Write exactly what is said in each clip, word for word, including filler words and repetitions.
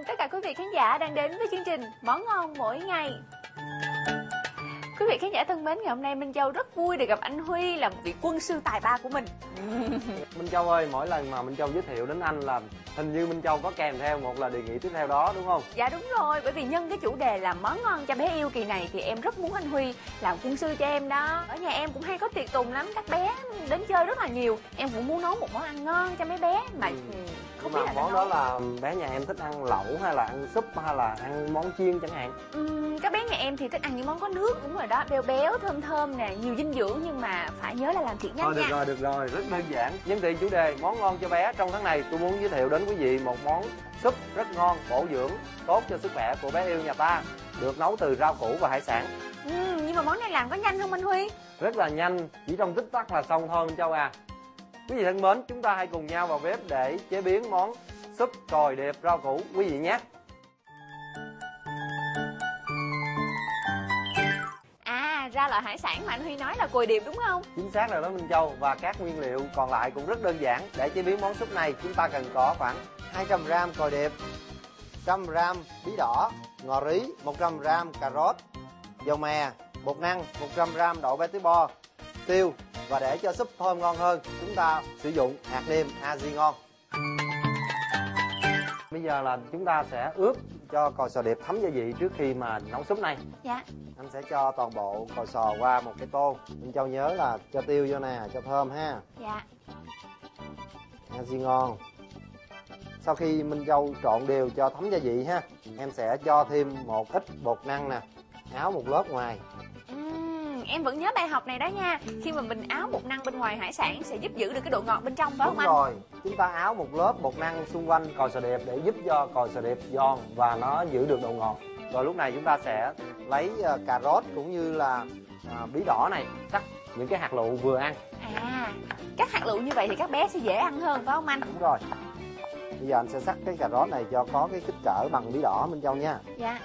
tất cả quý vị khán giả đang đến với chương trình Món Ngon Mỗi Ngày. Quý vị khán giả thân mến, ngày hôm nay Minh Châu rất vui được gặp anh Huy là một vị quân sư tài ba của mình. Minh Châu ơi, mỗi lần mà Minh Châu giới thiệu đến anh là hình như Minh Châu có kèm theo một là đề nghị tiếp theo đó đúng không? Dạ đúng rồi, bởi vì nhân cái chủ đề là món ngon cho bé yêu kỳ này thì em rất muốn anh Huy làm quân sư cho em đó. Ở nhà em cũng hay có tiệc tùng lắm, các bé đến chơi rất là nhiều. Em cũng muốn nấu một món ăn ngon cho mấy bé mà ừ. Không biết mà là món đó là bé nhà em thích ăn lẩu hay là ăn súp hay là ăn món chiên chẳng hạn? Uhm, các bé nhà em thì thích ăn những món có nước, đúng rồi đó, béo béo thơm thơm nè, nhiều dinh dưỡng, nhưng mà phải nhớ là làm thiệt nhanh Thôi được nha. rồi, được rồi, rất đơn giản. Nhân tiện chủ đề món ngon cho bé trong tháng này, tôi muốn giới thiệu đến quý vị một món súp rất ngon, bổ dưỡng, tốt cho sức khỏe của bé yêu nhà ta, được nấu từ rau củ và hải sản. Uhm, nhưng mà món này làm có nhanh không anh Huy? Rất là nhanh, chỉ trong tích tắc là xong thôi Minh Châu à. Quý vị thân mến, chúng ta hãy cùng nhau vào bếp để chế biến món súp còi điệp rau củ quý vị nhé. À, ra loại hải sản mà anh Huy nói là còi điệp đúng không? Chính xác rồi đó Minh Châu, và các nguyên liệu còn lại cũng rất đơn giản. Để chế biến món súp này chúng ta cần có khoảng hai trăm gam còi điệp, một trăm gam bí đỏ, ngò rí, một trăm gam cà rốt, dầu mè, bột năng, một trăm gam đậu bé tí bo, tiêu. Và để cho súp thơm ngon hơn, chúng ta sử dụng hạt nêm Aji ngon. Bây giờ là chúng ta sẽ ướp cho còi sò điệp thấm gia vị trước khi mà nấu súp này. Dạ. Anh sẽ cho toàn bộ còi sò qua một cái tô. Minh Châu nhớ là cho tiêu vô nè, cho thơm ha. Dạ. Aji ngon. Sau khi Minh Châu trộn đều cho thấm gia vị ha, em sẽ cho thêm một ít bột năng nè, áo một lớp ngoài. Uhm, em vẫn nhớ bài học này đó nha. Khi mà mình áo bột năng bên ngoài hải sản sẽ giúp giữ được cái độ ngọt bên trong, phải Đúng không anh? rồi, chúng ta áo một lớp bột năng xung quanh còi sò điệp để giúp cho còi sò điệp giòn và nó giữ được độ ngọt. Rồi lúc này chúng ta sẽ lấy cà rốt cũng như là à, bí đỏ này, cắt những cái hạt lựu vừa ăn. À, các hạt lựu như vậy thì các bé sẽ dễ ăn hơn phải không anh? Đúng rồi. Bây giờ anh sẽ cắt cái cà rốt này cho có cái kích cỡ bằng bí đỏ Minh Châu nha. Dạ.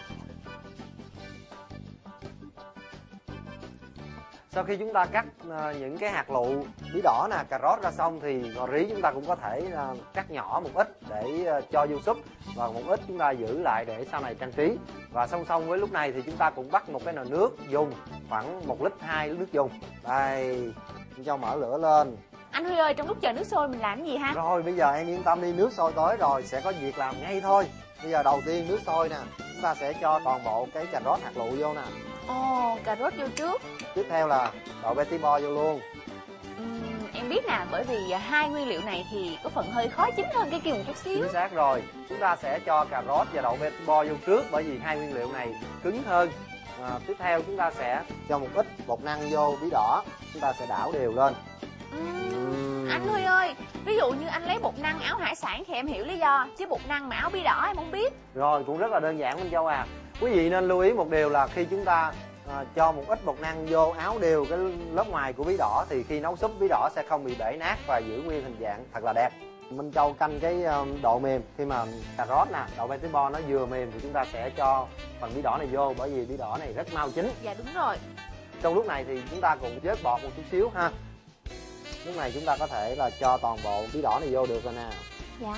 Sau khi chúng ta cắt uh, những cái hạt lựu bí đỏ nè, cà rốt ra xong thì ngò rí chúng ta cũng có thể uh, cắt nhỏ một ít để uh, cho vô súp, và một ít chúng ta giữ lại để sau này trang trí. Và song song với lúc này thì chúng ta cũng bắt một cái nồi nước dùng khoảng một lít hai nước dùng. Đây, Minh Châu mở lửa lên. Anh Huy ơi, trong lúc chờ nước sôi mình làm cái gì ha? Rồi bây giờ em yên tâm đi, nước sôi tới rồi sẽ có việc làm ngay thôi. Bây giờ đầu tiên nước sôi nè, chúng ta sẽ cho toàn bộ cái cà rốt hạt lựu vô nè. Ồ, cà rốt vô trước. Tiếp theo là đậu bé tí bo vô luôn. Uhm, em biết nè, bởi vì hai nguyên liệu này thì có phần hơi khó chín hơn cái kia một chút xíu. Chính xác rồi, chúng ta sẽ cho cà rốt và đậu bé tí bo vô trước bởi vì hai nguyên liệu này cứng hơn. À, tiếp theo chúng ta sẽ cho một ít bột năng vô bí đỏ, chúng ta sẽ đảo đều lên. Uhm, uhm. Anh Huy ơi, ví dụ như anh lấy bột năng áo hải sản thì em hiểu lý do, chứ bột năng mà áo bí đỏ em không biết. Rồi, cũng rất là đơn giản Minh Châu à. Quý vị nên lưu ý một điều là khi chúng ta à, cho một ít bột năng vô áo đều cái lớp ngoài của bí đỏ thì khi nấu súp bí đỏ sẽ không bị bể nát và giữ nguyên hình dạng thật là đẹp. Minh Châu canh cái độ mềm, khi mà cà rốt nè, đậu bé tí bo nó vừa mềm thì chúng ta sẽ cho phần bí đỏ này vô, bởi vì bí đỏ này rất mau chín. Dạ đúng rồi. Trong lúc này thì chúng ta cũng vớt bọt một chút xíu ha. Lúc này chúng ta có thể là cho toàn bộ bí đỏ này vô được rồi nè. Dạ.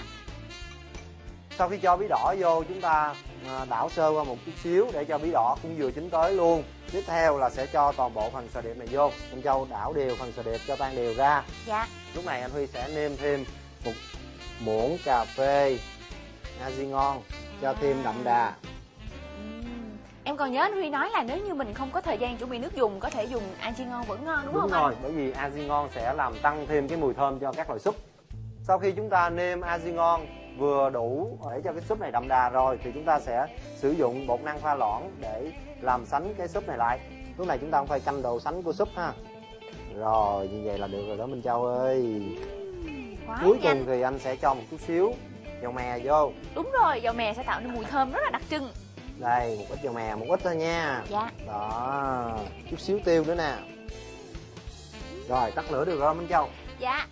Sau khi cho bí đỏ vô, chúng ta đảo sơ qua một chút xíu để cho bí đỏ cũng vừa chín tới luôn. Tiếp theo là sẽ cho toàn bộ phần sò điệp này vô. Minh Châu đảo đều phần sò điệp cho tan đều ra. Dạ. Lúc này anh Huy sẽ nêm thêm một muỗng cà phê Aji ngon cho à. thêm đậm đà. uhm. Em còn nhớ anh Huy nói là nếu như mình không có thời gian chuẩn bị nước dùng, có thể dùng Aji ngon vẫn ngon đúng, đúng không rồi, anh? bởi vì Aji ngon sẽ làm tăng thêm cái mùi thơm cho các loại súp. Sau khi chúng ta nêm Aji ngon vừa đủ để cho cái súp này đậm đà rồi thì chúng ta sẽ sử dụng bột năng pha loãng để làm sánh cái súp này lại. Lúc này chúng ta không phải canh đồ sánh của súp ha. Rồi như vậy là được rồi đó Minh Châu ơi. Quá Cuối nhanh. cùng thì anh sẽ cho một chút xíu dầu mè vô. Đúng rồi, dầu mè sẽ tạo nên mùi thơm rất là đặc trưng. Đây, một ít dầu mè, một ít thôi nha. Dạ. Đó, chút xíu tiêu nữa nè. Rồi, tắt lửa được rồi Minh Châu. Dạ.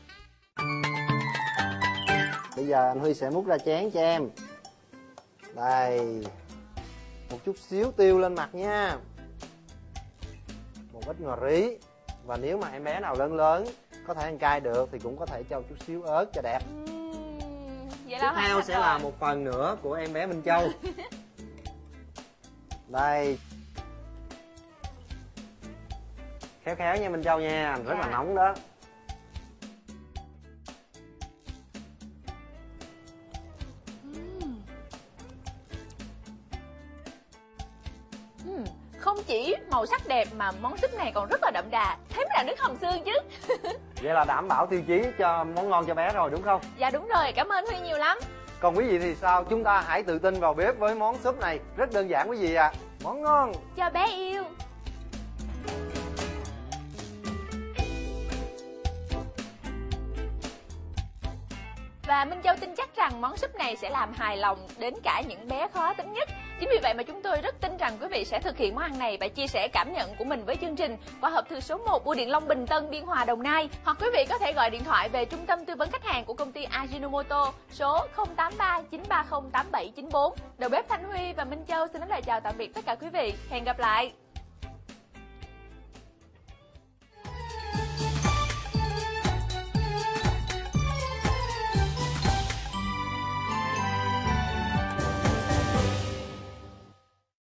Bây giờ anh Huy sẽ múc ra chén cho em. Đây, một chút xíu tiêu lên mặt nha, một ít ngò rí. Và nếu mà em bé nào lớn lớn có thể ăn cay được thì cũng có thể cho chút xíu ớt cho đẹp. uhm, Vậy tiếp là hoàn theo thành sẽ rồi. là một phần nữa của em bé Minh Châu. Đây, khéo khéo nha Minh Châu nha, rất Dạ. là nóng đó. Ừm. Ừm, Không chỉ màu sắc đẹp mà món súp này còn rất là đậm đà, thấy mới là nước hầm xương chứ. Vậy là đảm bảo tiêu chí cho món ngon cho bé rồi đúng không? Dạ đúng rồi, cảm ơn Huy nhiều lắm. Còn quý vị thì sao? Chúng ta hãy tự tin vào bếp với món súp này. Rất đơn giản quý vị ạ. À. Món ngon Cho bé yêu. Và Minh Châu tin chắc rằng món súp này sẽ làm hài lòng đến cả những bé khó tính nhất. Chính vì vậy mà chúng tôi rất tin rằng quý vị sẽ thực hiện món ăn này và chia sẻ cảm nhận của mình với chương trình qua hộp thư số một Bưu điện Long Bình Tân, Biên Hòa, Đồng Nai. Hoặc quý vị có thể gọi điện thoại về trung tâm tư vấn khách hàng của công ty Ajinomoto số không tám ba chín ba không tám bảy chín bốn. Đầu bếp Thanh Huy và Minh Châu xin nói lời chào tạm biệt tất cả quý vị. Hẹn gặp lại.